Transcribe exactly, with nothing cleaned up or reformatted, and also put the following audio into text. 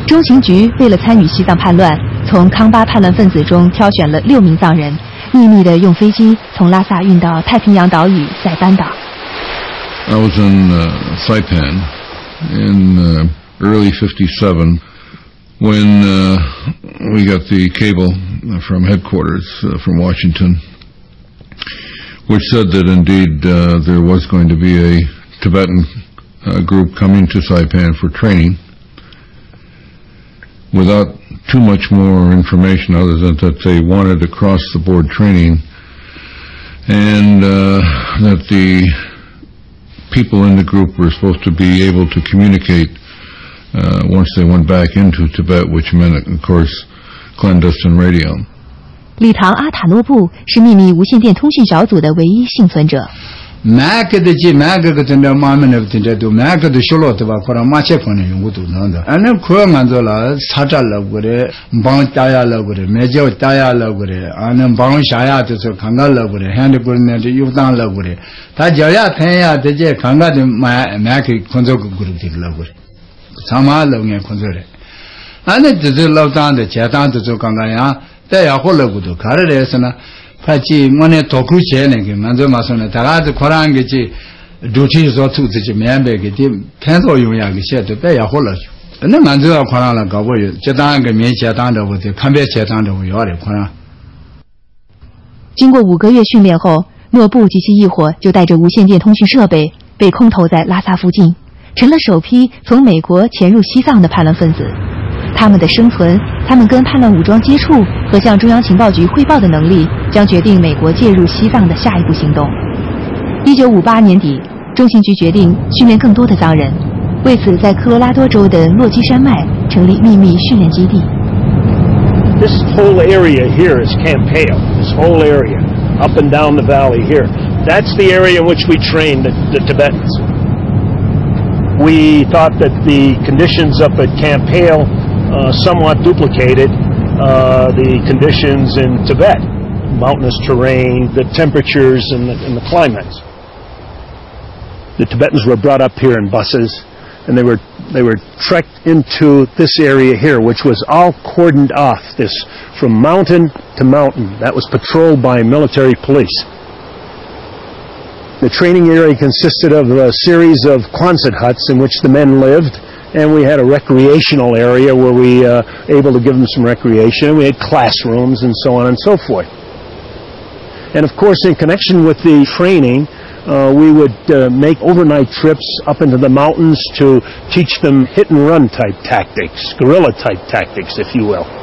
中情局为了参与西藏叛乱，从康巴叛乱分子中挑选了六名藏人，秘密地用飞机从拉萨运到太平洋岛屿塞班岛。 I was in uh, Saipan in uh, early fifty-seven when uh, we got the cable from headquarters uh, from Washington, which said that indeed uh, there was going to be a Tibetan uh, group coming to Saipan for training, without too much more information other than that they wanted across-the-board training, and uh, that the people in the group were supposed to be able to communicate uh, once they went back into Tibet, which meant, of course, clandestine radio. 礼堂阿塔诺布是秘密无线电通讯小组的唯一幸存者。 Mac的机 Mac 个真的妈们的真的都 Mac 的修了对吧？可能马切朋友用过都能的。俺那可按照了查查了过的，帮大家了过的，没叫大家了过的，俺那帮下呀就是看看了过的，现在过呢就有当了过的。他叫呀看呀，这些看看的买 Mac 工作过的的了过的，上马老眼工作的。俺那就是老当的，家当就是看看呀，大家好了过的，看着的是呢。파지 뭐네 도쿠체네 그 먼저 마서네 다가도 코란 게지 두티서 투지 면배게 디 펜소 용야 그 셰도 배야 홀러那먼저 코란라 가고요 제단 그 면제단的我就看别제단的我要的코란。 经过五个月训练后，诺布及其一伙就带着无线电通讯设备被空投在拉萨附近，成了首批从美国潜入西藏的叛乱分子。他们的生存，他们跟叛乱武装接触和向中央情报局汇报的能力，将决定美国介入西藏的下一步行动。一九五八年底，中情局决定训练更多的藏人，为此在科罗拉多州的落基山脉成立秘密训练基地。 This whole area here is Camp Hale. This whole area, up and down the valley here, that's the area in which we trained the, the Tibetans. We thought that the conditions up at Camp Hale Uh, somewhat duplicated uh, the conditions in Tibet, mountainous terrain, the temperatures and the, and the climates. The Tibetans were brought up here in buses, and they were they were trekked into this area here, which was all cordoned off. This from mountain to mountain. That was patrolled by military police. The training area consisted of a series of Quonset huts in which the men lived. And we had a recreational area where we uh, able to give them some recreation. And we had classrooms and so on and so forth. And of course, in connection with the training, uh, we would uh, make overnight trips up into the mountains to teach them hit-and-run type tactics, guerrilla type tactics, if you will.